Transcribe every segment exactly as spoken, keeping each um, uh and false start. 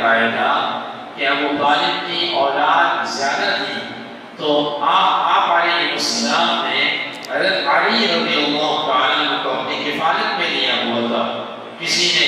بتایا تھا کہ ابو طالب کی اولاد زیادہ تھی، تو آپ آپ علیہ السلام نے حضرت علی رضی اللہ تعالیٰ عنہ کو اپنی کفالت میں لیا ہوا تھا. کسی نے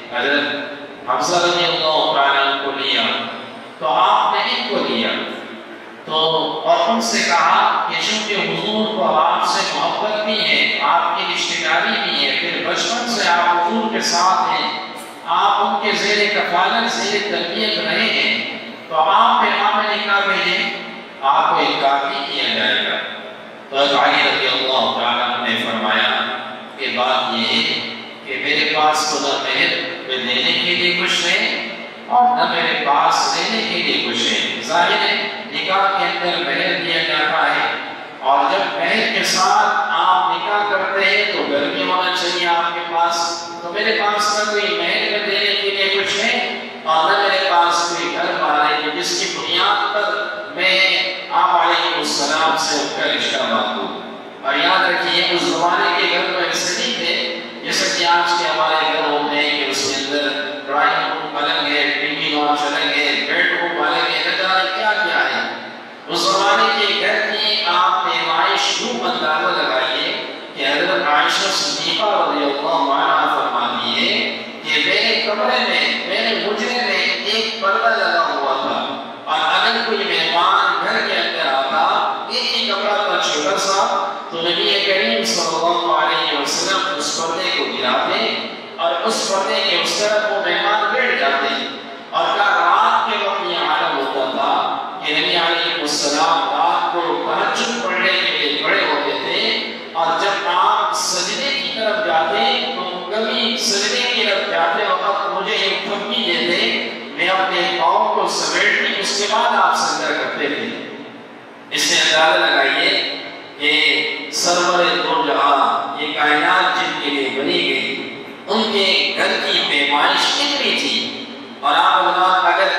حضرت حفصہ رضی اللہ تعالیٰ عنہ کو لیا تو آپ نے ان کو لیا، تو اور ان سے کہا کہ چونکہ حضور کو آپ سے محبت بھی ہے، آپ کی رشتہ داری بھی ہے، پھر بچپن سے آپ حضور کے ساتھ ہیں، آپ ان کے زیر کفالت زیر تربیت رہے ہیں، تو آپ پہ آپ نے کہا بھیجیں آپ کو انکار نہیں کیا جائے گا. تو علی رضی اللہ تعالیٰ عنہ نے فرمایا کہ بات یہ ہے کہ میرے پاس تو نہ مہر میں دینے کے لیے کچھ ہے اور نہ میرے پاس لینے کے لیے کچھ ہے. ظاہر ہے نکاح کے اندر مہر دیا جاتا ہے، اور جب مہر کے ساتھ آپ نکاح کرتے ہیں تو گھر بھی ہونا چاہیے آپ کے پاس. تو میرے پاس نہ کوئی مہر میں دینے کے لیے کچھ ہے اور نہ میرے پاس کوئی گھر والے ہیں جس کی بنیاد پر میں آپ علیہ السلام سے ان کا رشتہ باندھوں. اور یاد رکھیے اس زمانے کے گھر تو ایسے نہیں تھے جیسے کہ آج کے ہمارے گھر ہوتے ہیں کہ اس کے اندر ڈرائنگ روم الگ ہے، ٹی وی لاؤنج الگ ہے، بیڈ روم الگ ہے، نہ جانے کیا کیا ہے. اس زمانے کے گھر کی آپ پیمائش یوں اندازہ لگائیے کہ حضرت عائشہ صدیقہ رضی اللہ عنہا فرماتی ہے کہ میرے کمرے میں میرے حجرے میں ایک پردہ لگا ہوا تھا، اور اگر کوئی مہمان گھر کے اندر آتا ایک ہی کمرہ تھا چھوٹا سا، تو نبی کریم صلی اللہ علیہ وسلم اس پردے کو گراتے اور اس پردے کے اس طرف وہ مہمان بیٹھ جاتے. اور کیا رات کے وقت یہ عالم ہوتا تھا کہ نبی علیہ السلام رات کو تہجد پڑھنے کے لیے کھڑے ہوتے تھے، اور جب آپ سجدے کی طرف جاتے تو کبھی سجدے کی طرف جاتے وقت مجھے ایک تھپکی دیتے، میں اپنے پاؤں کو سمیٹتی، اس کے بعد آپ سجدہ کرتے تھے. اس سے اندازہ لگائیے کہ سرور دو جہاں یہ کائنات جن کے لیے بنی گئی ان کے گھر کی پیمائش کتنی تھی. اور آپ اگر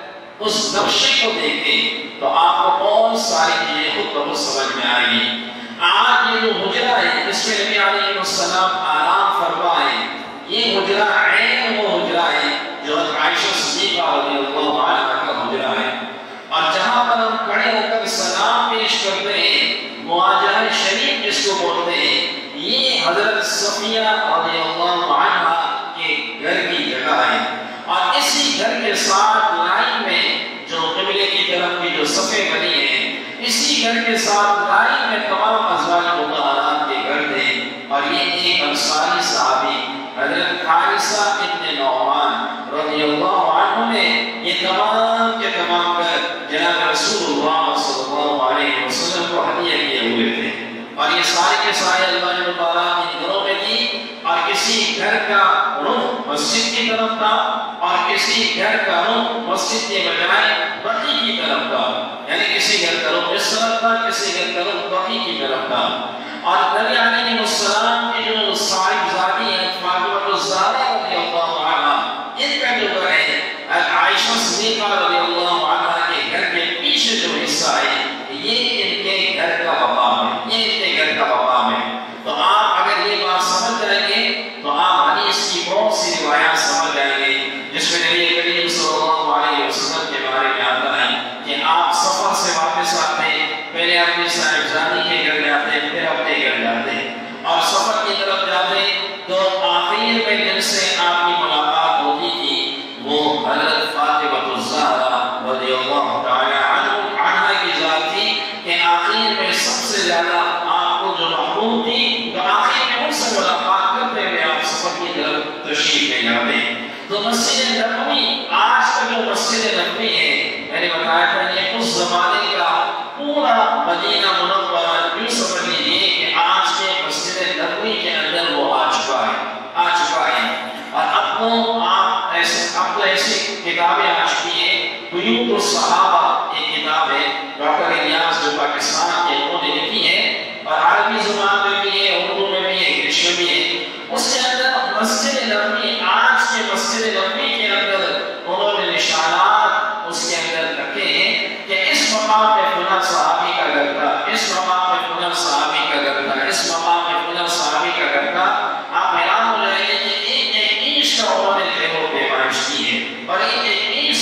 اس نقشے کو دیکھیں تو آپ کو بہت ساری چیزیں خود بخود سمجھ میں آئیں گی. آج یہ جو حجرہ ہے جس میں نبی علیہ السلام آرام فرما ہے، یہ حجرہ عین وہ حجرہ ہے جو عائشہ صدیقہ رضی اللہ عنہا کا حجرہ ہے. اور جہاں پر ہم کھڑے ہو کر سلام پیش کرتے ہیں، مواجہہ شریف جس کو بولتے ہیں، یہ حضرت صفیہ رضی اللہ عنہا کے گھر کی جگہ ہے. اور اسی گھر کے ساتھ لائن میں جو قبلے کی طرف کی جو صفیں بنی ہیں، اسی گھر کے ساتھ لائن میں تمام ازواج مطہرات کے گھر تھے. اور یہ ایک انصاری صحابی حضرت حارثہ ابن نعمان رضی اللہ عنہ نے یہ تمام کے تمام گھر جناب رسول اللہ صلی اللہ علیہ وسلم کو ہدیہ کیے ہوئے تھے. اور یہ سارے کے سارے ازواج مطہرات ان گھروں میں تھی، اور کسی گھر کا رخ مسجد کی طرف تھا اور کسی گھر کا رخ مسجد کے بجائے بقی کی طرف تھا. یعنی کسی گھر کا رخ اس طرف تھا، کسی گھر کا رخ بقی کی طرف تھا. اور نبی علیہ السلام کی جو صاحبزادی ہیں فاطمہ الزہرا رضی اللہ عنہا، ان کا جو گھر ہے عائشہ صدیقہ رضی اللہ عنہا کے گھر کے پیچھے جو حصہ ہے یہ ان کے گھر کا مقام ہے، یہ ان کے گھر کا مقام ہے. تو آپ اگر یہ بات سمجھ جائیں گے تو آپ حدیث کی بہت سی روایات سمجھ جائیں گے جس میں نبی کریم صلی اللہ علیہ وسلم کے بارے میں آتا ہے کہ آپ سفر سے واپس آتے، پہلے اپنی صاحبزادی کے گھر جاتے، پھر اپنے گھر جاتے، اور سفر کی طرف جاتے تو آخر میں جن سے آپ کی ملاقات ہوتی تھی وہ حضرت فاطمہ الزہرا رضی اللہ تعالی عنہا کی ذات تھی کہ آخر میں سب سے زیادہ آپ کو جو محبوب تھی، تو آخر میں ان سے ملاقات کرتے ہوئے آپ سفر کی طرف تشریف لے جاتے. تو مسجد نبوی آج کا جو مسجد نبوی ہے، میں نے بتایا تھا یہ اس زمانے کا پورا مدینہ منورہ یوں سمجھ لیجیے کہ آج کے مسجد نبوی کے اندر وہ آ چکا ہے آ چکا ہے اور اب تو آپ ایسے اب تو ایسی کتابیں آ چکی ہیں. بیوت الصحابہ ایک کتاب ہے ڈاکٹر الیاس جو پاکستان کے انہوں نے لکھی ہے، اور عربی زبان میں بھی ہے، اردو میں بھی ہے، انگلش میں بھی ہے. اس کے اندر مسجد نبوی آج کے مسجد نبوی کے اندر انہوں نے نشانات اس کے اندر رکھے ہیں کہ اس مقام پہ فلاں صحابی کا گھر تھا، اس مقام پہ فلاں صحابی کا گھر تھا، اس مقام پہ فلاں صحابی کا گھر تھا. آپ حیران ہو جائیں گے کہ ایک ایک انچ کا انہوں نے دیکھو پیمائش کی ہے، اور ایک ایک انچ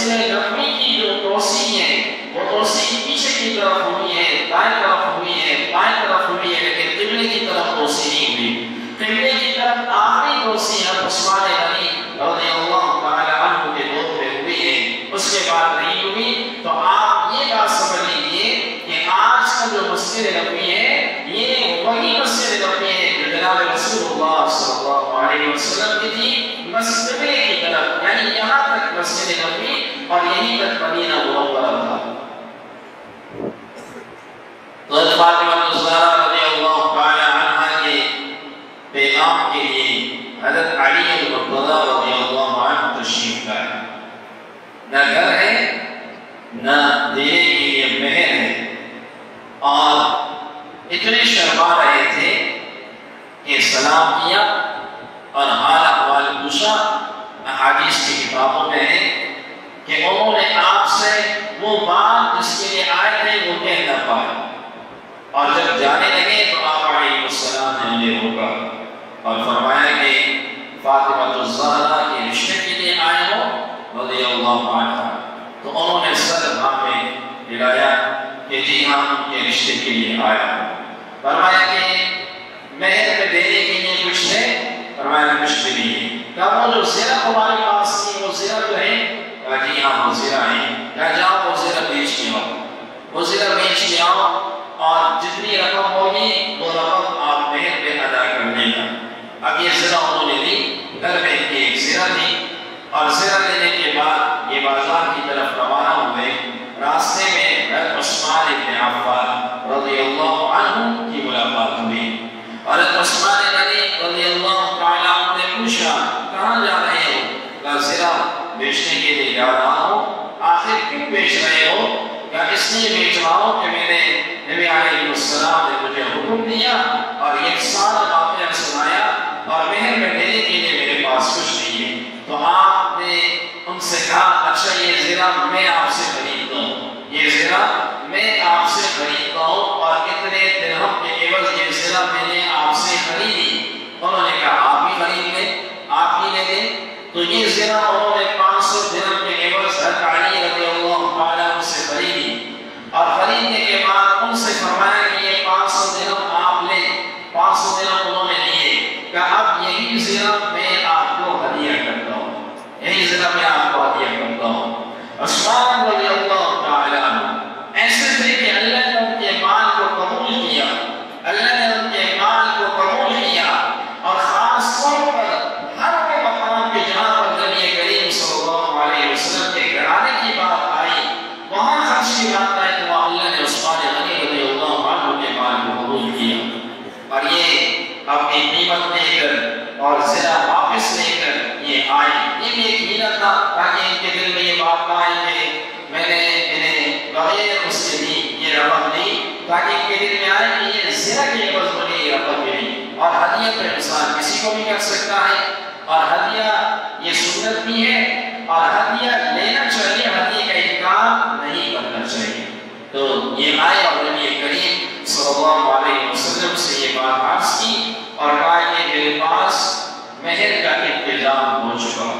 مسجد نبوی کی جو توسیع ہے وہ توسیع پیچھے کی طرف ہوئی ہے، دائیں طرف ہوئی ہے، بائیں طرف ہوئی ہے، لیکن قبلے کی طرف توسیع نہیں ہوئی۔ قبلے کی طرف آخری توسیع عثمان غنی رضی اللہ تعالی عنہ کے دور میں ہوئی ہے، اس کے بعد نہیں ہوئی۔ تو آپ یہ بات سمجھ لیجیے کہ آج کا جو مسجد نبوی ہے یہ وہی مسجد نبوی ہے جو جناب رسول اللہ صلی اللہ علیہ وسلم کی تھی، مسجد کی طرف، یعنی یہاں تک مسجد نبوی اور یہیں تک مدینہ منورہ تھا۔ تو فاطمہ الزہرا رضی اللہ تعالی عنہا کے پیغام کے لیے حضرت علی المرتضیٰ رضی اللہ عنہ تشریف لائے۔ نہ گھر ہے نہ دینے کے لیے مہر ہے، اور اتنے شرما رہے تھے کہ سلام کیا اور حال احوال پوچھا۔ احادیث کی کتابوں میں ہے کہ انہوں نے آپ سے وہ بات جس کے لیے آئے تھے وہ کہہ نہ پائے، اور جب جانے لگے تو آپ علیہ السلام نے انہیں روکا اور فرمایا کہ فاطمہ الزہرا کے رشتے کے لیے آئے ہو رضی اللہ عنہ۔ تو انہوں نے سر ہاتھ میں ہلایا کہ جی ہاں ان کے رشتے کے لیے آیا ہوں۔ فرمایا کہ مہر میں دینے کے لیے کچھ ہے؟ فرمایا کچھ بھی نہیں ہے۔ کہا وہ جو زیرہ ہمارے پاس تھی وہ زیرہ جو ہے؟ کہا جی ہاں وہ زیرہ ہے۔ کہا جاؤ وہ زیرہ بیچ کے آؤ، وہ زیرہ بیچ کے آؤ اور جتنی رقم ہوگی وہ رقم آپ مہر پہ ادا کر دے گا۔ اب یہ زیرہ انہوں نے دی، گھر میں ایک زیرہ دی، اور زیرہ لینے کے بعد یہ بازار کی طرف روانہ ہوئے۔ راستے میں حضرت عثمان بن عفان رضی اللہ عنہ کی ملاقات ہوئی۔ حضرت عثمان غنی رضی اللہ تعالیٰ عنہ نے پوچھا کہاں جا رہے ہو؟ کہا زیرہ بیچنے کے لیے جا رہا ہوں۔ آخر کیوں بیچ رہے ہو؟ کہا اس لیے بیچ رہا ہوں کہ میں نے نبی علیہ السلام نے مجھے حکم دیا اور یہ سارا واقعہ سنایا، اور مہر میں دینے کے لیے میرے پاس کچھ نہیں ہے۔ تو آپ نے ان سے کہا اچھا یہ زیرہ میں آپ سے خریدتا ہوں، یہ زیرہ میں آپ سے خریدتا ہوں، اور اتنے درہم کے عوض یہ زیرہ میں نے آپ سے خریدی۔ انہوں نے کہا آپ بھی خرید لیں، آپ بھی لے لیں۔ تو یہ زیرہ انہوں نے پانچ سو درہم کے عوض حضرت علی رضی اللہ تعالیٰ عنہ سے خریدی، اور خریدنے کے بعد ان سے فرمایا کہ یہ پانچ سو درہم آپ لیں۔ پانچ سو درہم انہوں نے لیے، کہا اب یہی زیرہ میں آپ کو ہدیہ کرتا ہوں، یہی زیرہ میں آپ کو ہدیہ کرتا ہوں۔ عثمان رضی اللہ تعالیٰ عنہ ایسے تھے کہ اللہ نے ان کے مال کو قبول کیا، اللہ نے ان کے مال کو قبول کیا، اور خاص طور پر ہر وہ مقام کے جہاں پر نبی کریم صلی اللہ علیہ وسلم کے گھرانے کی بات آئی وہاں خرچ کی بات آئی تو اللہ نے عثمان غنی رضی اللہ عنہ کے مال کو قبول کیا، اور یہ اپنی قیمت لے کر اور زیرہ واپس لے کر یہ آئے۔ یہ بھی ایک ہیرا تھا تاکہ ان کے دل میں یہ بات آئے کہ میں نے انہیں بغیر اس کے دی یہ رقم دی، تاکہ ان کے دل میں آئے کہ یہ زیرہ کے عوض مجھے یہ رقم ملی۔ اور ہدیہ تو انسان کسی کو بھی کر سکتا ہے، اور ہدیہ یہ سنت بھی ہے، اور ہدیہ لینا چاہیے، ہدیہ کا انکار نہیں کرنا چاہیے۔ تو یہ آئے اور نبی کریم صلی اللہ علیہ وسلم سے یہ بات عرض کی اور کہا کہ میرے پاس مہر کا انتظام ہو چکا،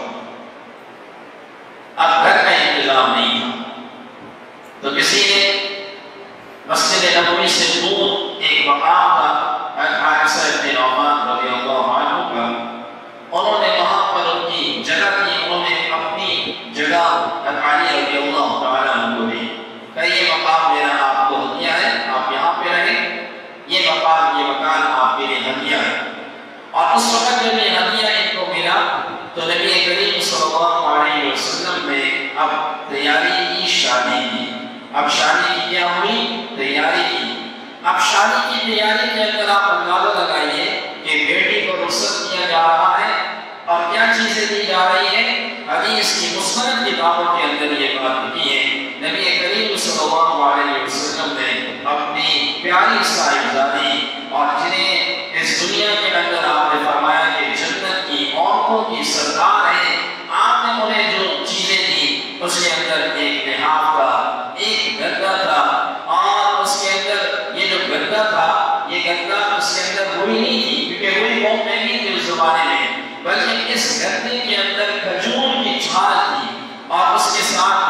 اب گھر کا انتظام نہیں تھا۔ تو کسی نے مسجد نبوی سے دور ایک مقام تھا حارثہ بن نعمان رضی اللہ عنہ کا، انہوں نے وہاں پر ان کی جگہ کی، انہوں نے اپنی جگہ علی رضی اللہ تعالیٰ عنہ کو دی کہ یہ مقام میرا آپ کو ہدیہ ہے، آپ یہاں پہ رہیں، یہ مقام یہ مکان آپ کے لیے ہدیہ ہے۔ اور اس وقت جب یہ ہدیہ ان کو ملا تو نبی کریم صلی اللہ علیہ وسلم نے اب تیاری کی، شادی کی۔ اب شادی کی کیا ہوئی؟ تیاری کی۔ اب شادی کی تیاری کے اندر آپ اندازہ لگائیے کہ بیٹی کو رخصت کیا جا رہا ہے اور کیا چیزیں دی جا رہی ہیں۔ حدیث کی مستند کتابوں کے اندر یہ بات لکھی ہے، نبی کریم صلی اللہ علیہ وسلم نے اپنی پیاری صاحبزادی اور جنہیں اس دنیا کے اندر آپ نے فرمایا کہ جنت کی عورتوں کی سردار ہیں، آپ نے انہیں جو چیزیں دی اس کے اندر ایک لحاف تھا، ایک گدا تھا، اور اس کے اندر یہ جو گدا تھا یہ گدا اس کے اندر روئی نہیں تھی کیونکہ روئی بہت مہنگی تھی اس زمانے میں، بلکہ اس گدے کے اندر کھجور کی چھال تھی، اور اس کے ساتھ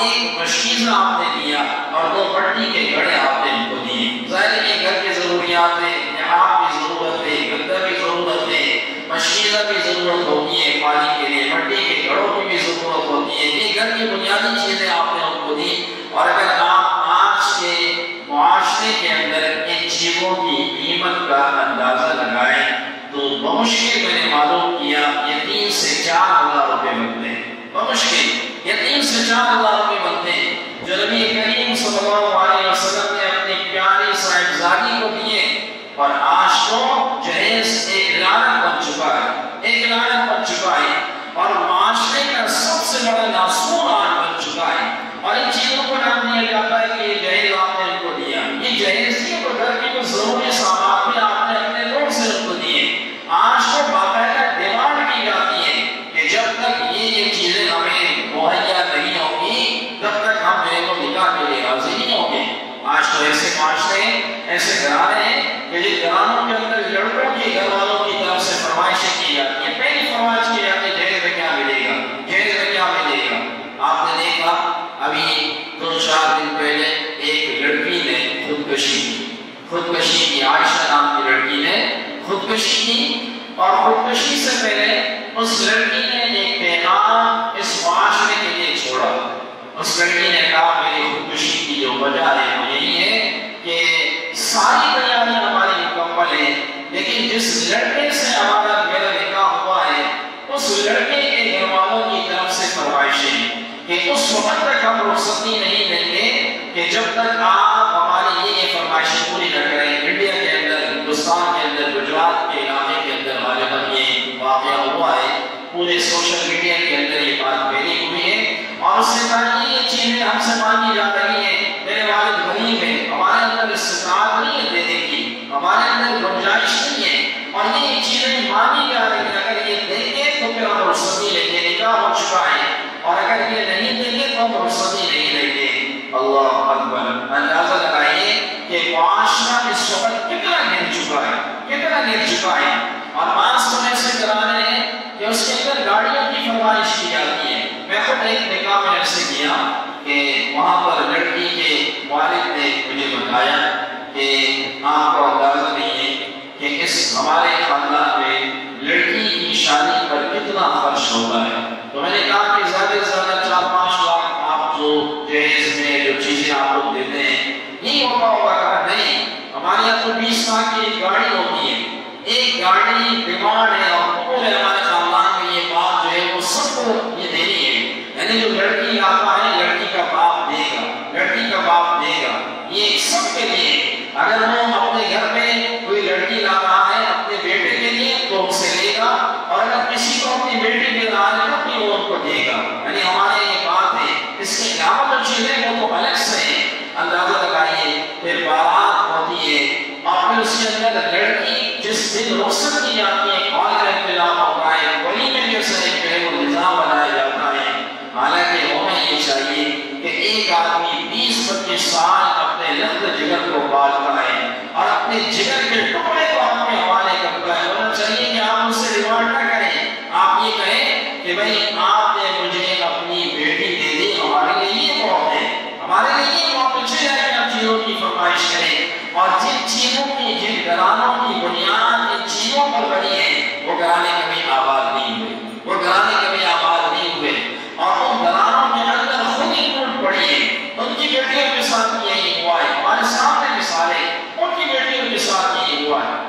ایک مشکیزہ آپ نے دیا اور دو مٹی کے گھڑے آپ نے ان کو دیے. ظاہر ہے کہ گھر کی ضروریات ہے، لحاظ کی ضرورت ہے، گدا کی ضرورت ہے، مشکیزہ کی ضرورت ہوتی ہے پانی کے لیے، مٹی کے گھڑوں کی بھی ضرورت ہوتی ہے. یہ گھر کی بنیادی چیزیں آپ نے ان کو دی. اور اگر آپ آج کے معاشرے کے اندر ان چیزوں کی قیمت کا اندازہ لگائیں تو بمشکل میں نے معلوم کیا یہ تین سے چار ہزار روپے بنتے ہیں. بمشکل یہ تین سے چار ہزار روپے بنتے ہیں جو نبی کریم صلی اللہ علیہ وسلم نے اپنی پیاری صاحبزادی کو دیے. اور آج تو جہیز ایک لعنت بن چکا ہے، ایک لعنت بن چکا ہے اور معاشرے کا سب سے بڑا ناسور آن بن چکا ہے. اور ان چیزوں کو نام دیا جاتا ہے کہ یہ جہیز آپ نے ان کو دیا. یہ جہیز کی تو گھر کی کوئی ضروری سامان بھی آپ نے اپنے لوگ سے ان کو دیے. آج تو باقاعدہ ڈیمانڈ کی جاتی ہے کہ جب تک یہ یہ چیزیں ہمیں مہیا نہیں ہوگی تب تک ہم جو ہے تو نکاح کے لیے راضی نہیں ہوں گے. آج تو ایسے معاشرے ایسے گھرانے ہیں کہ جن گھرانوں کے اندر لڑکوں کے گھر والوں کی طرف سے فرمائشیں کی جاتی ہیں. پہلی فرمائش کی جاتی ہے جہیز میں کیا ملے گا، جہیز میں کیا ملے گا. آپ نے دیکھا ابھی دو چار دن پہلے ایک لڑکی نے خودکشی کی، خودکشی کی عائشہ نام کی لڑکی نے خودکشی کی. اور خودکشی سے پہلے اس لڑکی نے ایک پیغام اس معاشرے کے لیے چھوڑا. اس لڑکی نے کہا میری خودکشی کی جو وجہ ہے وہ یہی ہے کہ ساری تیاریاں ہماری مکمل ہیں لیکن جس لڑکے سے ہمارا میرا نکاح ہوا ہے اس لڑکے کے گھر والوں کی طرف سے فرمائشیں کہ اس وقت تک ہم رخصتی نہیں دیں گے کہ جب تک آپ ہماری یہ یہ فرمائشیں پوری نہ کریں. انڈیا کے اندر، ہندوستان کے اندر، گجرات کے علاقے کے اندر غالباً یہ واقعہ ہوا ہے. پورے سوشل میڈیا کے اندر یہ بات پھیلی ہوئی ہے اور اس نے کہا یہ چیزیں ہم سے مانگی جا رہی ہیں. میرے والد غریب ہیں، ہمارے اندر استطاعت نہیں ہے دینے کی، ہمارے اندر گنجائش نہیں ہے اور یہ چیزیں مانگی جا رہی ہیں. اگر یہ دیں گے تو پھر ہم رخصتی لیں گے، نکاح ہو چکا ہے. اور اگر یہ نہیں دیں گے تو ہم رخصتی نہیں لیں گے. اللہ اکبر. اندازہ لگائیے کہ معاشرہ اس وقت کتنا گر چکا ہے، کتنا گر چکا ہے. اور بعض سمے سے کرانے ہیں کہ اس کے اندر گاڑیوں کی فرمائش کی جاتی ہے. میں خود ایک نکاح میں ایسے کیا کہ وہاں پر لڑکی کے والد نے مجھے بتایا کہ آپ کو اندازہ نہیں ہے کہ اس ہمارے خاندان میں لڑکی کی شادی پر کتنا خرچ ہوتا ہے. تو میں نے کہا کہ زیادہ سے زیادہ چار پانچ لاکھ آپ جو جہیز میں جو چیزیں آپ لوگ دیتے ہیں نہیں ہوتا ہوگا. کہا نہیں، ہمارے یہاں تو بیس لاکھ کی ایک گاڑی ہوتی ہے. ایک گاڑی ڈیمانڈ ہے اور پورے ہمارے خاندان میں یہ بات جو ہے وہ سب کو یہ دینی ہے. یعنی جو لڑکی آتا ہے لڑکی کا باپ دے گا، لڑکی کا باپ دے گا. یہ سب کے لیے اگر وہ اپنے گھر میں کوئی لڑکی لا رہا ہے اپنے بیٹے کے لیے تو اسے لے گا اور اگر کسی کو اپنی بیٹی دے رہا ہے تو وہ ان کو دے گا. یعنی ہمارے یہ بات ہے. اس کے علاوہ جو چیزیں وہ تو الگ سے ہیں. اندازہ لگائیے پھر بارات ہوتی ہے اور پھر اس کے اندر لڑکی جس دن رخصت کی جاتی ہے کال کا انتظام ہوتا ہے، ولیمے جیسا ایک جو ہے وہ نظام بنایا جاتا ہے. حالانکہ ہونا یہ چاہیے کہ ایک آدمی بیس پچیس سال اپنے لفظ جگر کو پالتا ہے اور اپنے جگر کے ٹکڑے کو اپنے حوالے کرتا ہے. ہونا چاہیے کہ آپ اس سے ریوارڈ نہ کریں. آپ یہ کہیں کہ بھائی آپ نے مجھے اپنی بیٹی دے دی، ہمارے لیے یہ موت ہے، ہمارے لیے یہ موت. پیچھے جا کے آپ چیزوں کی فرمائش کریں اور جن چیزوں کی، جن گھرانوں کی بنیاد ان چیزوں پر بنی ہے وہ گھرانے کبھی آباد نہیں ہوئے، وہ گھرانے کبھی آباد نہیں ہوئے. اور ان گھرانوں کے اندر خود ہی ٹوٹ پڑی ہے. ان کی بیٹیوں کے ساتھ یہی ہوا ہے. ہمارے سامنے مثالیں ان کی بیٹیوں کے ساتھ یہی ہوا ہے.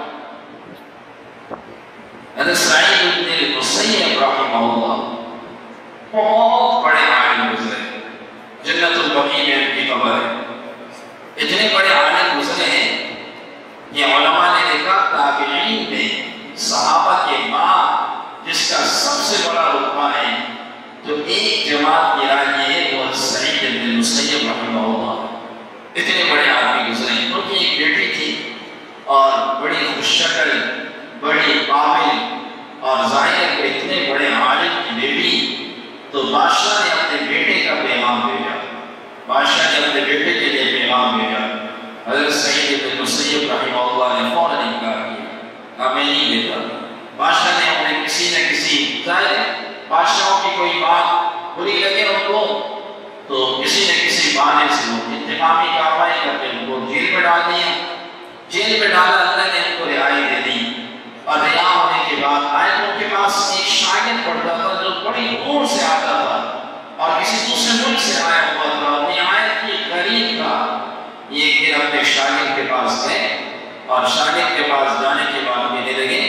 حضرت سعید بن المسیب رحمہ اللہ بہت بڑے عالم گزرے، جنت البقیع میں ان کی قبر ہے. اتنے بڑے عالم گزرے ہیں کہ علماء نے دیکھا تابعین میں صحابہ کے بعد جس کا سب سے بڑا رتبہ ہے تو ایک جماعت کی رائے یہ ہے وہ سعید بن المسیب رحمہ اللہ. اتنے بڑے آدمی گزرے ہیں. ان کی ایک بیٹی تھی اور بڑی خوش شکل، بڑی قابل اور ظاہر کے اتنے بڑے عالم کی بیٹی. تو بادشاہ نے اپنے بیٹے کا پیغام بھیجا، بادشاہ نے اپنے بیٹے کے لیے پیغام بھیجا. حضرت سعید بن المسیب رحمہ اللہ نے فوراً انکار کیا، کہا میں نہیں دیتا. بادشاہ نے اپنے کسی نہ کسی، ظاہر بادشاہوں کی کوئی بات بری لگے ان کو تو کسی نہ کسی بہانے سے وہ انتقامی کارروائی کرتے ان کو جیل میں ڈال دیا. جیل میں ڈالا، اللہ نے ان کو رہائی دے دی. اور رہا ہونے کے بعد آئے تو ان کے پاس ایک شاگرد پڑھتا تھا جو بڑی دور سے آتا تھا اور کسی دوسرے ملک سے آیا ہوا تھا، نہایت ہی غریب تھا. یہ پھر اپنے شاگرد کے پاس گئے اور شاگرد کے پاس جانے کے بعد کہنے لگے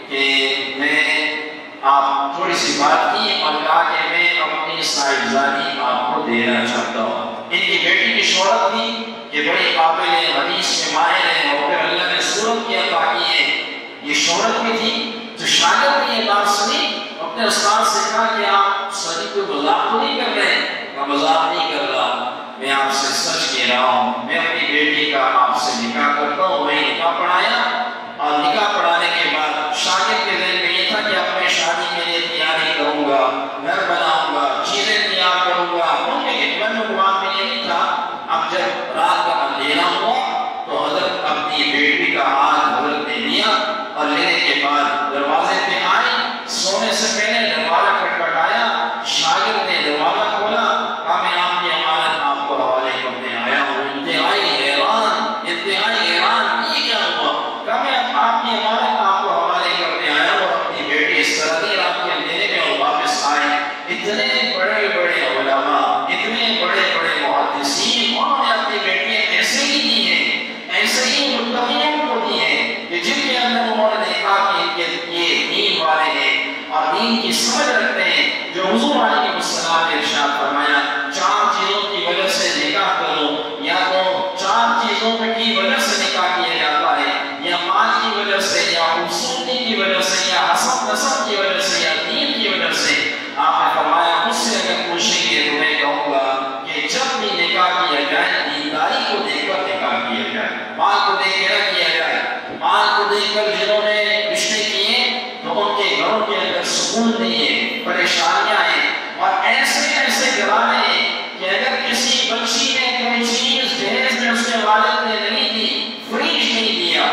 کہ میں آپ تھوڑی سی بات کی اور کہا کہ میں اپنی صاحبزادی آپ کو دینا چاہتا ہوں. ان کی بیٹی کی شہرت تھی کہ بڑی قابل حدیث میں ماہر ہے اور پھر اللہ نے صورت کی عطا کی ہے، یہ شہرت بھی تھی. تو شاگرد نے یہ بات سنی، اپنے استاد سے کہا کہ آپ ساری کوئی مذاق تو نہیں کر رہے ہیں؟ میں مذاق نہیں کر رہا، میں آپ سے سچ کہہ رہا ہوں. میں اپنی بیٹی کا آپ سے نکاح کرتا ہوں. میں نکاح پڑھایا اور نکاح پڑھانے کے بعد شاگرد کے ذہن میں یہ تھا کہ اب میں شادی کے لیے تیاری کروں گا، گھر بناؤں گا، چیزیں تیار کروں گا. ان کے من میں بات میں یہ نہیں تھا. اب جب رات کا اندھیرا ہوا تو حضرت اپنی بیٹی کا ہاتھ حضرت نے لیا اور لینے کے بعد دروازے پہ آئی. سونے سے پہلے دروازہ کھٹکھٹایا، شاگرد نے دروازہ کھولا، کہا میں آپ کی امانت آپ کو حوالے کرنے آیا ہوں. انتہائی حیران انتہائی حیران یہ کیا ہوا؟ کہا میں آپ کی امانت آپ کو حوالے کرنے آیا ہوں. اور اپنی بیٹی اس طرح دی آپ کے لینے میں اور واپس آئے. اتنے بڑے بڑے علماء، اتنے بڑے بڑے محدثین، انہوں نے اپنی بیٹیاں ایسے ہی دی ہیں، ایسے ہی متقیوں کو دی ہیں کہ جن کے اندر انہوں نے دیکھا کہ یہ دین والے ہیں اور دین کی سمجھ رکھتے ہیں. جو حضور علیہ السلام نے ارشاد فرمایا چار چیزوں کی وجہ سے نکاح کرو، یا تو چار چیزوں کی وجہ سے نکاح کیا جاتا ہے، یا مال کی وجہ سے، یا خوبصورتی کی وجہ سے، یا حسب نسب کی وجہ سے، یا دین کی وجہ سے. آپ نے فرمایا مجھ سے اگر پوچھیں گے تو میں کہوں گا کہ جب بھی نکاح کیا جائے دینداری کو دیکھ کر نکاح کیا جائے، مال کو دیکھ کر نہ کیا جائے. مال کو دیکھ کر جنہوں نے رشتے کیے تو ان کے گھروں کے اندر سکون نہیں ہے، پریشانیاں ہیں اور ایسے ایسے گھرانے ہیں کہ اگر کسی بچی نے کوئی چیز جہیز میں اس کے والد نے نہیں دی، فریج نہیں دیا،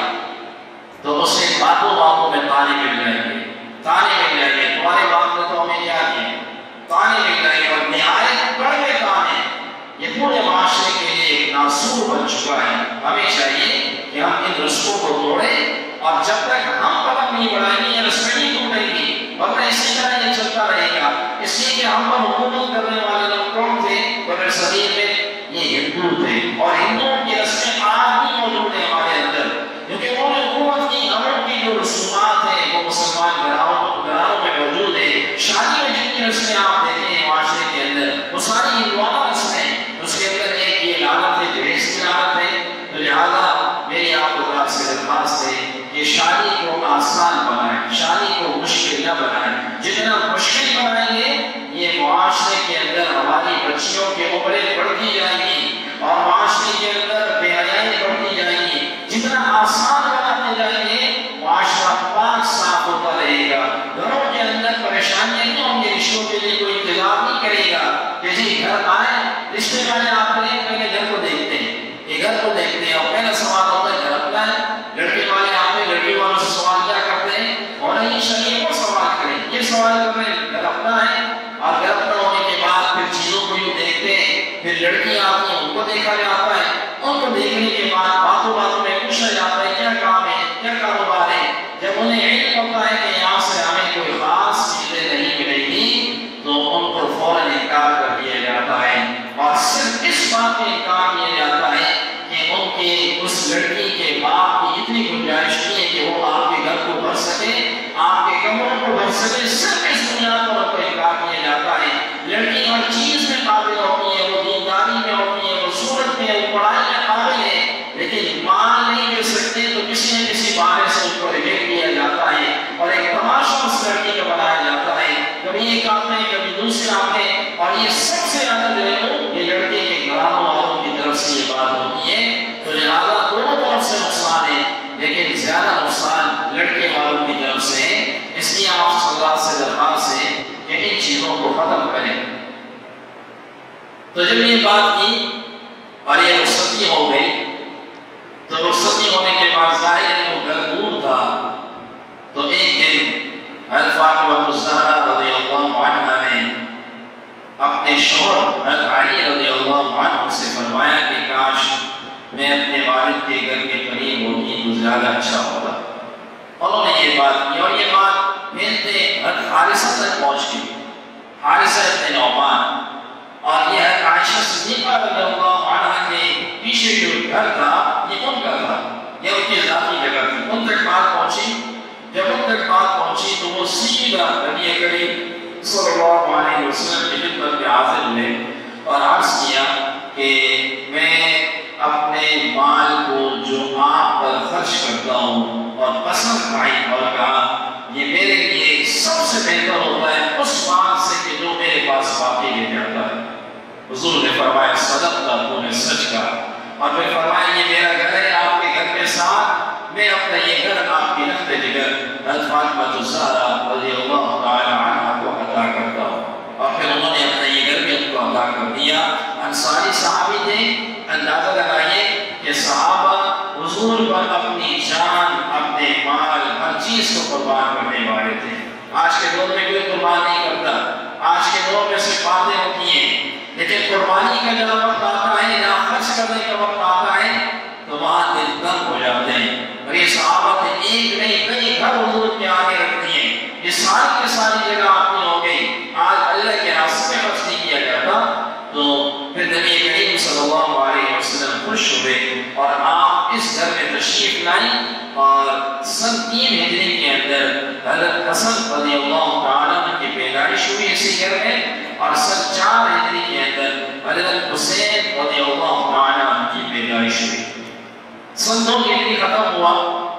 تو اسے باتوں باتوں میں تانے مل جائیں گے تانے مل جائیں گے تمہارے باپ نے تو ہمیں کیا دیا، تانے مل جائیں گے اور نہایت کڑوے تانے. یہ پورے معاشرے کے لیے ایک ناسور بن چکا ہے. ہمیں چاہیے کہ ہم ان رشتوں کو توڑیں اور جب تک ہم قدم نہیں بڑھائیں گے یہ رشتے نہیں ٹوٹیں گی، ورنہ اسی طرح یہ چلتا رہے گا. اس لیے کہ ہم پر حکومت کرنے والے لوگ کون تھے؟ بر صغیر میں یہ ہندو تھے اور ہندوؤں کی رسمیں آج بھی موجود ہیں ہمارے اندر، کیونکہ انہوں نے حکومت کی. ہم کی جو رسومات ہیں وہ مسلمان گھرانوں گھرانوں میں موجود ہے. شادی میں جتنی رسمیں آپ دیکھتے ہیں معاشرے کے اندر وہ ساری ہندوانہ رسمیں، اس کے اندر ایک یہ لعنت ہے، جہیز کی لعنت ہے. تو لہٰذا میری آپ کو سے درخواست ہے کہ شادی کو آسان بنائیں، شادی کو مشکل نہ بنائیں. جتنا مشکل بنائیں گے یہ معاشرے کے اندر ہماری بچیوں کی عمریں بڑھتی جائیں گی اور معاشرے کے اندر بے حیائی بڑھتی جائیں گی. جتنا آسان بناتے جائیں گے معاشرہ پاک صاف ہوتا رہے گا. گھروں کے اندر پریشانیاں نہیں ہوں گی، رشتوں کے لیے کوئی انتظام نہیں کرے گا کہ جی گھر آئے رشتے والے آپ کریں پہلے گھر کو دیکھتے ہیں، یہ گھر کو دیکھتے ہیں اور پہلا سوال ہوتا ہے گھر اپنا ہے. لڑکے والے آتے ہیں، لڑکی والوں سے سوال کیا کرتے ہیں؟ اور نہیں شریعت کو سوال کریں، یہ سوال کر رہے ہیں گھر اپنا ہے. اور گھر اپنا ہونے کے بعد پھر چیزوں کو یوں دیکھتے ہیں، پھر لڑکیاں آتی ہیں ان کو دیکھا جاتا ہے. ان کو دیکھنے کے بعد باتوں باتوں میں پوچھا جاتا ہے کیا کام ہے، کیا کاروبار ہے. جب انہیں علم ہوتا ہے کہ یہاں سے ہمیں کوئی خاص چیزیں نہیں ملے گی تو ان کو فوراً انکار کر دیا جاتا ہے. اور صرف اس بات میں انکار کیا جاتا ہے کہ ان کے اس لڑکی کے باپ کی اتنی گنجائش نہیں ہے کہ وہ آپ کے گھر کو بھر سکے، آپ کے کمروں کو بھر سکے. صرف اس بنیاد پر ان کو انکار کیا جاتا ہے. لڑکی ہر چیز میں قابل ہوتی ہے، وہ دینداری میں ہوتی ہے، وہ صورت میں، وہ پڑھائی میں قابل ہے، لیکن مال نہیں مل سکتے تو کسی نہ کسی بہانے سے ان کو ریجیکٹ کیا جاتا ہے اور ایک تماشا اس لڑکی کا بنایا جاتا ہے. کبھی ایک آپ نے کبھی دوسرے آپ نے، اور یہ سب سے زیادہ جو ہے یہ لڑکے کے گھرانوں والوں کی طرف سے یہ بات ہوتی ہے. تو لہٰذا دونوں طرف سے نقصان ہے لیکن زیادہ نقصان لڑکے والوں کی طرف سے ہے. اس لیے آپ صلی اللہ سے درخواست ہے کہ ان چیزوں کو ختم کریں. تو جب یہ بات کی اور یہ رخصتی ہو گئی تو رخصتی ہونے کے بعد ظاہر ہے وہ گھر دور تھا. تو ایک دن حضرت فاطمہ الزہرا رضی اللہ عنہا نے اپنے شوہر حضرت علی رضی زیادہ اچھا ہوگا۔ انہوں نے یہ بات کی اور یہ بات پھیلتے حارثہ تک پہنچ گئی، حارثہ ابن نعمان، اور یہ عائشہ صدیقہ رضی اللہ عنہ کے پیچھے جو گھر تھا یہ ان کا تھا، یہ ان کی ذاتی جگہ تھی۔ ان تک بات پہنچی، جب ان تک بات پہنچی تو وہ سیدھا نبی کریم صلی اللہ علیہ وسلم کی خدمت میں حاضر ہوئے اور عرض کیا کہ میں اپنے مال کو جو آپ پر خرچ کرتا ہوں اور پسند آئی، اور کہا یہ میرے لیے سب سے بہتر ہوتا ہے اس مال سے کہ جو میرے پاس باقی رہ جاتا ہے۔ حضور نے فرمایا صدقہ، تو نے سچ کہا، اور پھر فرمایا یہ میرا گھر ہے، آپ کے گھر کے ساتھ میں اپنا یہ گھر آپ کی رفت جگر فاطمہ الزہرا رضی اللہ تعالی عنہا کو عطا کرتا ہوں۔ اور پھر انہوں نے اپنا یہ گھر بھی ان کو عطا کر دیا۔ انصاری صحابی تھے، اندازہ لگائیے کہ صحابہ حضور پر اپنی جان، اپنے مال، ہر چیز کو قربان کرنے والے تھے۔ آج کے دور میں کوئی قربان نہیں کرتا، آج کے دور میں صرف باتیں ہوتی ہیں، لیکن قربانی کا جب وقت آتا ہے یا خرچ کرنے کا وقت آتا ہے تو وہاں دل تنگ ہو جاتے ہیں۔ اور یہ صحابہ نے ایک نہیں کئی گھر حضور کے آگے رکھ دیے، یہ ساری کی ساری جگہ اپنی ہو گئی۔ آج اللہ کے راستے میں خرچ نہیں کیا جاتا تو پھر نبی کریم صلی اللہ علیہ وسلم خوش ہوئے اور آپ اس گھر میں تشریف لائیں، اور سن تین ہجری کے اندر حضرت حسن رضی اللہ تعالیٰ عنہ کی پیدائش ہوئی اسی گھر میں، اور سن چار ہجری کے اندر حضرت حسین رضی اللہ تعالیٰ عنہ کی پیدائش ہوئی۔ سن دو ہجری ختم ہوا،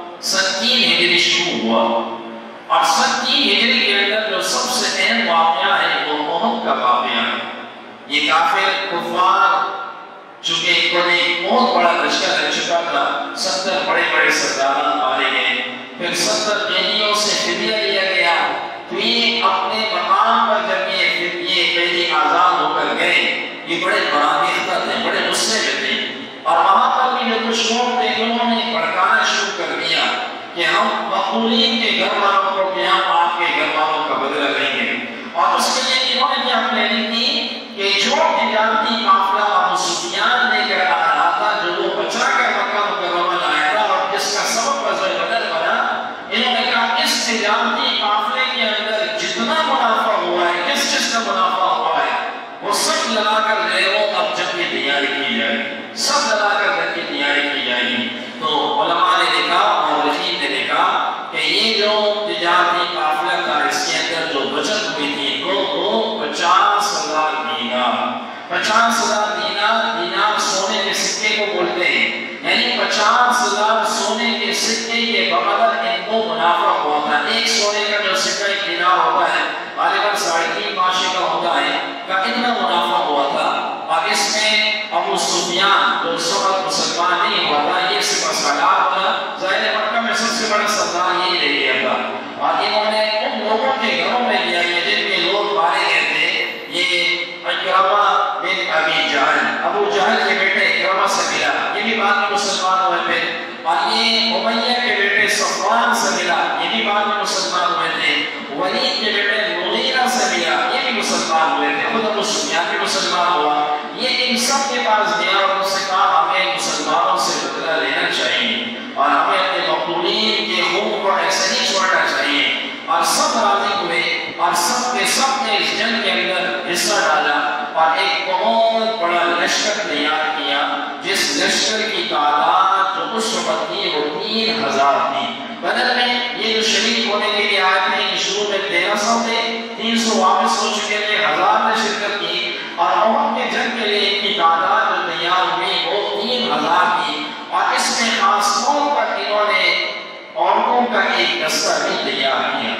سن تین ہجری شروع ہوا، اور سن تین ہجری کے اندر جو سب سے اہم واقعہ ہے وہ احد کا واقعہ ہے۔ یہ کافر کفار چونکہ ایک بہت بڑا لشکر لگ چکا تھا، ستر بڑے بڑے سردار مارے گئے، پھر ستر قیدیوں سے فدیہ لیا گیا، تو یہ اپنے مقام پر جب یہ یہ قیدی آزاد ہو کر گئے، یہ بڑے برانگیختہ تھے، بڑے غصے میں تھے، اور وہاں پر بھی جو کچھ لوگ تھے انہوں نے بھڑکانا شروع کر دیا کہ ہم مقتولین کے گھر والوں کو کہ ہم آپ کے گھر والوں کا بدلہ لیں گے، اور اس کے لیے انہوں نے کیا پلاننگ کی کہ جو تجارتی قافلہ ابو سفیان لے کر آ رہا تھا، جو وہ بچا کر مکہ مکرمہ لایا تھا اور جس کا سبب غزوہ بدر بنا، انہوں نے کہا اس تجارتی قافلے کے اندر جتنا منافع ہوا ہے، کس چیز کا منافع ہوا ہے، وہ سب لگا کر لے وہ اب جنگ کی تیاری کی جائے گی، سب لگا کر جنگ کی تیاری کی جائے گی۔ تو علماء نے دیکھا اور رشید نے دیکھا کہ یہ جو تجارتی قافلہ تھا اس کے اندر جو بچت ہوئی تھی تو وہ پچاس ہزار دینار، پچاس ہزار دینار، دینار سونے کے سکے کو بولتے ہیں، یعنی پچاس ہزار سونے کے سکے کے بقدر ان کو منافع ہوا تھا۔ ایک سونے کا جو سکہ ایک دینار ہوتا ہے غالباً ساڑھے تین ماشے کا ہوتا ہے، کا اتنا منافع ہوا تھا، اور اس میں ابو سفیان جو اس وقت مسلمان نہیں ہوا تھا، یہ صرف سردار ہونا، ظاہر مکہ میں سب سے بڑا سردار یہی رہ گیا تھا، اور انہوں نے ان لوگوں کے گھروں میں لیا کہ جن میں لوگ مارے گئے تھے، یہ اکرمہ بن ابی جہل، ابو جہل کے بیٹے اکرمہ سے ملا، یہ بھی بعد میں مسلمان ہوئے تھے، اور یہ امیہ کے بیٹے صفوان سے ملا، یہ بھی بعد میں مسلمان ہوئے تھے، ولید کے بیٹے مغیرہ سے ملا، یہ بھی مسلمان ہوئے تھے، خود ابو سفیان بھی مسلمان ہوا۔ یہ ان سب کے پاس گیا اور ان سے کہا ہمیں مسلمانوں سے بدلہ لینا چاہیے اور ہمیں اپنے مقتولین کے خون کو ایسے نہیں چھوڑنا چاہیے، اور سب راضی ہوئے اور سب کے سب نے اس جنگ کے اندر حصہ ڈالا اور ایک بہت بڑا لشکر تیار کیا، جس لشکر کی تعداد جو اس وقت تھی وہ تین ہزار تھی۔ بدر میں یہ جو شریک ہونے کے لیے آئے تھے یہ شروع میں تیرہ سو تھے، تین سو واپس ہو چکے تھے، ہزار نے شرکت کی، اور احد کے جنگ کے لیے ان کی تعداد جو تیار ہوئی وہ تین ہزار تھی، اور اس میں خاص طور پر انہوں نے عورتوں کا ایک دستہ بھی تیار کیا۔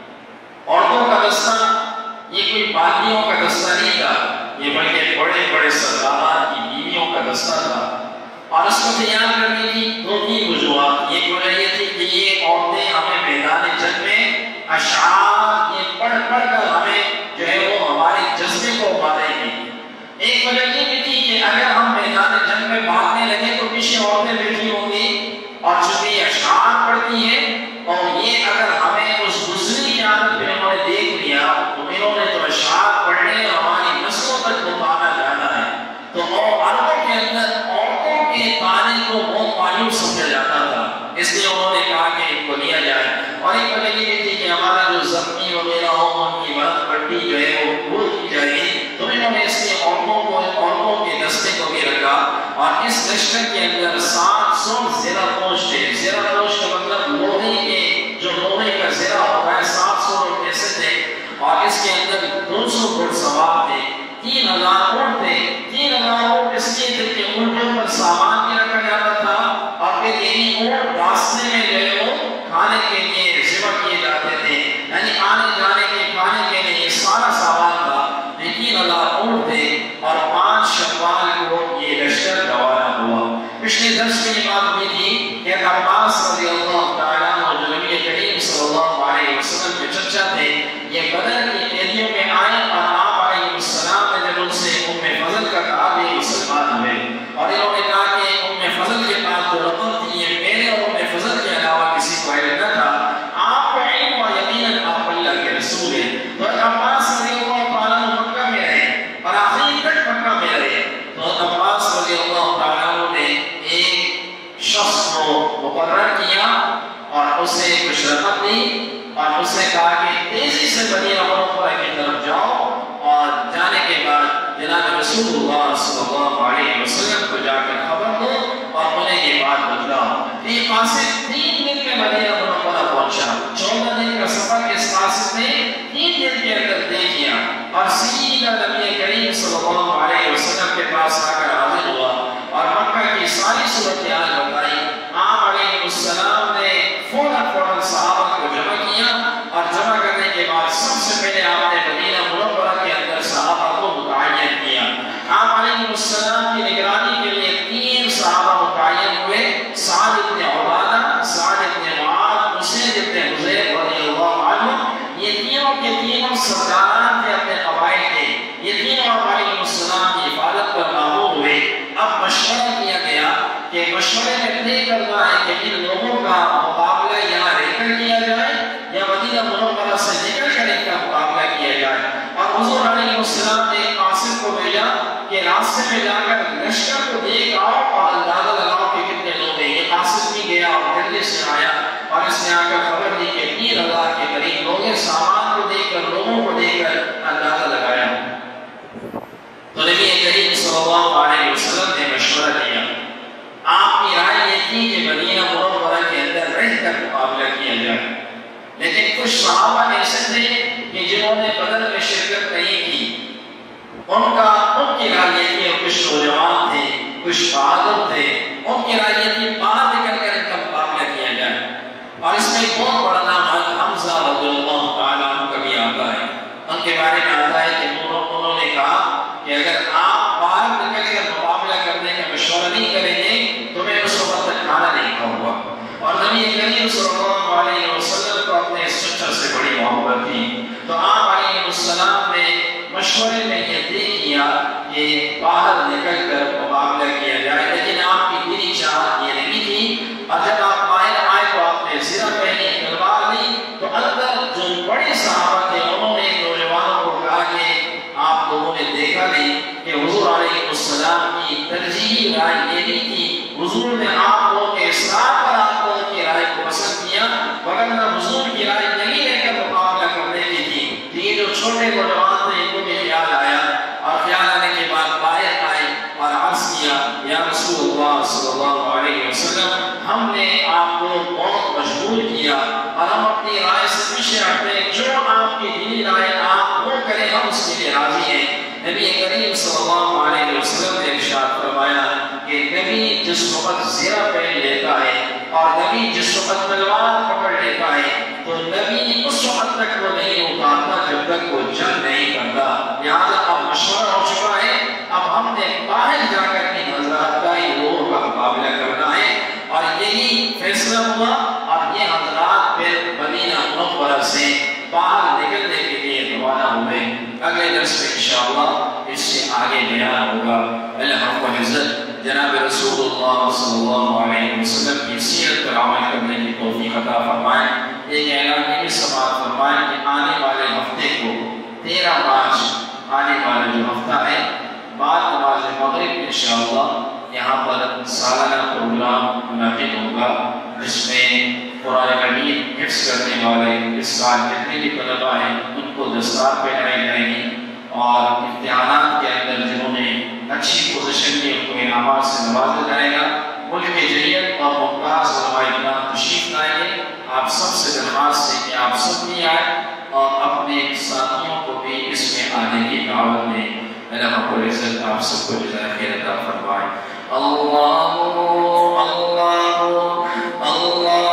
عورتوں کا دستہ یہ کوئی باندیوں کا دستہ نہیں تھا، یہ بلکہ بڑے بڑے سرداران کی بیویوں کا دستہ تھا، اور اس کو تیار کرنے کی دو تین وجوہات، ایک وجہ یہ تھی کہ یہ عورتیں ہمیں میدان جنگ میں اشعار یہ پڑھ پڑھ کر ہمیں جو ہے وہ ہمارے جذبے کو مارے گی۔ ایک وجہ یہ بھی تھی کہ اگر ہم میدان جنگ میں بھاگنے لگے تو پیچھے عورتیں بیٹھی ہوں گی، اور چونکہ یہ اشعار پڑھتی ہیں اور یہ اگر ہمیں اس گزری کی عادت پہ انہوں نے دیکھ لیا تو انہوں نے تو اشعار پڑھنے اور ہماری نسلوں تک پہنچانا جانا ہے، تو عربوں کے اندر عورتوں کے تانے کو بہت مایوس سمجھا جاتا تھا، اس لیے بندی جو ہے وہ قبول کی جائے گی، تو انہوں نے اس لیے عورتوں کو عورتوں کے دستے کو بھی رکھا اور اس لشکر کے اندر سات سو زرہ پوش تھے۔ زرہ پوش کا مطلب لوہے کے جو لوہے کا زرہ ہوتا ہے، سات سو لوگ ایسے تھے اور اس کے اندر دو سو گھڑ سوار تھے، تین ہزار اونٹ تھے۔ تین ہزار اونٹ اس لیے تھے کہ اونٹوں پر سامان بھی رکھا جاتا تھا اور پھر یہی اونٹ راستے میں جو ہے وہ کھانے کے لیے ذبح کیے جاتے تھے، یعنی آنے جانے کے کھانے کے لیے یہ سارا سامان تھا۔ تین ہزار اونٹ تھے اور پانچ شوال کو یہ لشکر روانہ ہوا۔ پچھلے درس میں یہ بات ہوئی تھی کہ عباس رضی اللہ تعالیٰ عنہ جو نبی کریم صلی اللہ علیہ وسلم کے چچا تھے، یہ بدر کی قیدیوں میں آئے اور آپ علیہ السلام نے جب ان سے ام فضل کا کہا بھی مسلمان ہوئے اور انہوں نے کہا کہ ام فضل کے پاس جو رقم تھی یہ میرے اور ام فضل کے علاوہ کسی کو علم نہ تھا، آپ کو علم اور یقیناً آپ اللہ کے رسول ہیں۔ تو عباس رضی اللہ تعالیٰ عنہ مکہ میں رہے اور آخری تک مکہ میں رہے، تو عباس رضی اللہ تعالیٰ عنہ نے ایک شخص کو مقرر کیا اور اسے کچھ رقم دی اور اس نے کہا کہ تیزی سے مدینہ منورہ کی طرف جاؤ اور جانے کے بعد جناب رسول اللہ صلی اللہ علیہ وسلم کو جا کر خبر دو اور انہیں یہ بات بتلاؤ۔ یہ قاصد تین دن میں مدینہ منورہ پہنچا، چودہ دن کا سفر اس قاصد نے تین دن کے اندر طے کیا اور سیدھا نبی کریم صلی اللہ علیہ وسلم کے پاس آ کر حاضر ہوا اور مکہ کی ساری صورتحال بتائی۔ آپ علیہ السلام نے فوراً فوراً صحابہ کو جمع کیا اور جمع کرنے کے بعد سب سے پہلے آپ نے مدینہ منورہ کے اندر صحابہ کو متعین کیا۔ آپ علیہ السلام کی نگرانی کے لیے تین صحابہ متعین ہوئے، سعد بن عبادہ، سعد بن معاذ، اسید بن حذیفہ رضی اللہ عنہ۔ یہ تینوں کے تینوں سرداران تھے اپنے قبائل کے، یہ تینوں آپ علیہ السلام کی حفاظت پر مامور ہوئے۔ اب مشورہ کیا گیا کہ مشورے میں طے کرنا ہے کہ ان لوگوں کا مقابلہ یہاں رہ کر کیا جائے یا مدینہ منورہ سے نکل کر ان کا مقابلہ کیا جائے، اور حضور علیہ السلام نے قاصد کو بھیجا کہ راستے میں جا کر لشکر کو دیکھ آؤ اور اندازہ لگاؤ کہ کتنے لوگ ہیں۔ یہ قاصد بھی گیا اور دلی سے آیا اور اس نے آ کر خبر دی کہ تین ہزار کے قریب لوگ ہیں۔ سامان کو دیکھ کر لوگوں کو دیکھ کر اندازہ لگایا تو نبی کریم صلی اللہ علیہ وسلم نے مشورہ دیا۔ آپ کی رائے یہ تھی کہ مدینہ منورہ کے اندر رہ کر مقابلہ کیا جائے، لیکن کچھ صحابہ ایسے تھے کہ جنہوں نے بدر میں شرکت نہیں کی، ان کا ان کی رائے یہ تھی، کچھ نوجوان تھے، کچھ بہادر تھے، ان کی رائے یہ تھی باہر نکل کر ان کا مقابلہ کیا جائے۔ اور اس میں ایک بہت بڑا نام حمزہ رضی اللہ تعالیٰ عنہ کا بھی آتا ہے۔ ان کے بارے میں آتا ہے کہ انہوں نے کہا کہ اگر آپ باہر نکل کر مقابلہ کرنے کا مشورہ نہیں کریں گے تو میں اس وقت تک کھانا نہیں کھاؤں گا۔ اور نبی کریم صلی اللہ علیہ وسلم کو اپنے اس چچا سے بڑی محبت تھی، تو آپ علیہ السلام نے مشورے میں یہ طے کیا کہ باہر نکل کر مقابلہ کیا جائے، لیکن آپ کی دلی چاہت یہ نہیں تھی۔ اور جب آپ باہر آئے تو آپ نے زرہ پہنی، تلوار لی، تو اندر جو بڑے صحابہ تھے انہوں نے نوجوانوں کو کہا کہ آپ لوگوں نے دیکھا نہیں کہ حضور علیہ السلام کی ترجیحی رائے یہ نہیں تھی، حضور نے آپ لوگوں کے اصرار پر آپ لوگوں کی رائے کو پسند کیا، ورنہ حضور کی رائے نہیں لے کر مقابلہ کرنے کی تھی۔ یہ جو چھوٹے نوجوان تھے ان کو بھی خیال آیا اور خیال آنے کے بعد باہر آئے اور عرض کیا یا رسول اللہ صلی اللہ علیہ وسلم، ہم نے آپ کو بہت مجبور کیا اور ہم اپنی رائے سے پیچھے ہٹتے ہیں، جو آپ کی دلی رائے آپ وہ کریں ہم اس کے لیے راضی ہیں۔ نبی کریم صلی اللہ علیہ وسلم نے ارشاد فرمایا کہ نبی جس وقت زرہ پہن لیتا ہے اور نبی جس وقت تلوار پکڑ لیتا ہے تو نبی اس وقت تک وہ نہیں اتارتا جب تک وہ جنگ نہیں کرتا۔ لہٰذا اب مشورہ ہو چکا ہے، اب ہم نے باہر جا کر ان حضرات کا ان لوگوں کا مقابلہ کرنا ہے، اور یہی فیصلہ ہوا۔ اور یہ حضرات پھر مدینہ منورہ سے باہر نکلنے کے لیے روانہ ہوئے۔ اگلے درس میں انشاءاللہ اس سے آگے بیان ہوگا۔ اللہ رب العزت جناب رسول اللہ صلی اللہ علیہ وسلم کی سیرت پر عمل کرنے کی توفیق عطا فرمائے۔ ایک اعلان یہ بھی سماعت فرمائے کہ آنے والے ہفتے کو تیرہ مارچ آنے والا جو ہفتہ ہے، بعد نماز مغرب انشاءاللہ یہاں پر سالانہ پروگرام منعقد ہوگا، جس میں قرآن کریم حفظ کرنے والے اس سال جتنے بھی طلباء ہیں ان کو کو دستار پہنائی جائیں گی اور امتحانات کے اندر جنہوں نے اچھی پوزیشن میں ان کو انعامات سے نوازا جائے گا۔ ملک کے جلیت اور ممتاز علماء اکرام تشریف لائیں گے۔ آپ سب سے درخواست ہے کہ آپ سب بھی آئیں اور اپنے ساتھیوں کو بھی اس میں آنے کی دعوت دیں۔ اللہ رب العزت آپ سب کو جزائے خیر عطا فرمائے۔ اللہ اللہ اللہ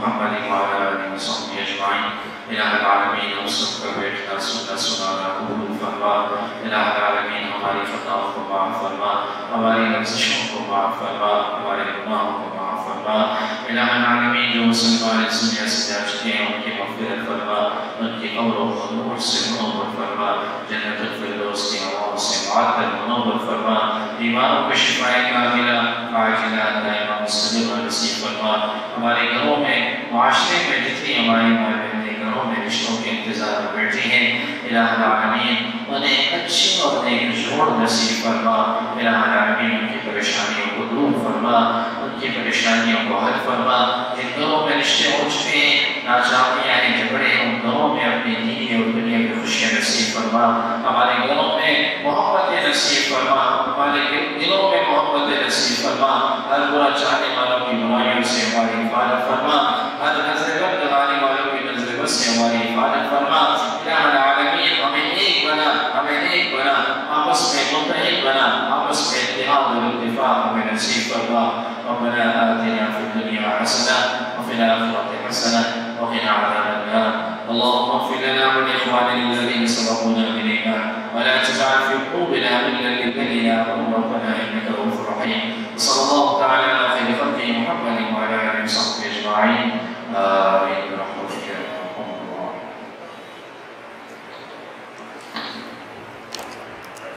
محمد وعلى آله وصحبه أجمعين. الہ العالمین ہم سب کا بیٹھنا سننا سنانا قبول فرما. الہ العالمین ہماری خطاؤں کو معاف فرما، ہماری لفظشوں کو معاف فرما، ہمارے گناہوں کو معاف فرما. الہ العالمین جو مسلمان اس دنیا سے جا چکے ہیں ان کی مغفرت فرما، ان کی قبروں کو نور سے منور فرما، جنت الفردوس کی ہواؤں سے معطر منور فرما. بیماروں کو شفائے کاملہ عاجلہ دائمہ مستمرہ نصیب فرما. ہمارے گھروں میں معاشرے میں جتنی ہماری ماں بہنیں گھروں میں رشتوں کے انتظار میں بیٹھی ہیں، الہ العالمین انہیں اچھی اور نیک جوڑ نصیب فرما. الہ العالمین ان کی پریشانیوں کو دور فرما، ان کی پریشانیوں کو حل فرما. جن گھروں میں رشتے ہو چکے ہیں، ناچاکیاں ہیں، جھگڑے ہیں، ان گھروں میں اپنی دین اور دنیا کی خوشیاں نصیب فرما. ہمارے گھروں میں محبت نصیب فرما، ہمارے دلوں میں محبت نصیب فرما. ہر برا چاہنے والوں کی برائیوں سے ہماری حفاظت فرما، ہر نظر بد لگانے والوں کی نظر بد سے ہماری حفاظت فرما. الہ العالمین ہمیں ایک بنا، ہمیں ایک بنا، آپس میں متحد بنا، آپس میں اتحاد اور اتفاق ہمیں نصیب فرما. ربنا آتنا فی الدنیا حسنہ وفی الآخرۃ حسنہ وقنا عذاب النار. اللهم اغفر لنا ولإخواننا الذين سبقونا بالإيمان ولا تجعل في قلوبنا غلا للذين